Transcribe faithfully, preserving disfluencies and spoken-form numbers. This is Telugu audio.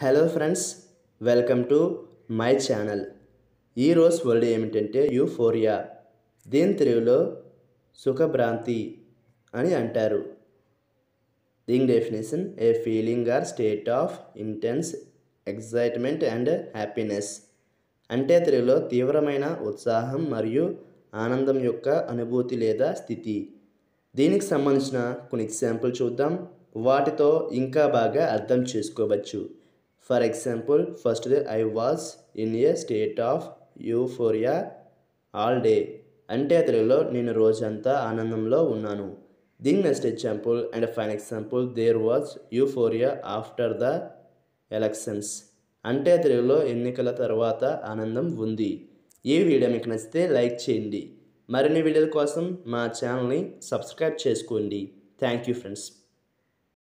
Hello friends, welcome to my channel. ఈరోజు వర్డ్ ఏమిటంటే యూఫోరియా. దీని తెలుగులో సుఖభ్రాంతి అని అంటారు. దీని definition: a feeling or state of intense excitement and happiness. అంటే తెలుగులో తీవ్రమైన ఉత్సాహం మరియు ఆనందం యొక్క అనుభూతి లేదా స్థితి. దీనికి సంబంధించిన కొన్ని ఎగ్జాంపుల్ చూద్దాం. వాటితో ఇంకా బాగా అర్థం చేసుకోవచ్చు. For example, first I was in a state of euphoria all day. అంటే తెలుగులో నేను రోజంతా ఆనందంలో ఉన్నాను. దీని next example and fine example, there was euphoria after the elections. అంటే తెలుగులో ఎన్నికల తర్వాత ఆనందం ఉంది. ఈ వీడియో మీకు నచ్చితే లైక్ చేయండి. మరిన్ని వీడియోల కోసం మా ఛానల్ని సబ్స్క్రైబ్ చేసుకోండి. Thank you friends.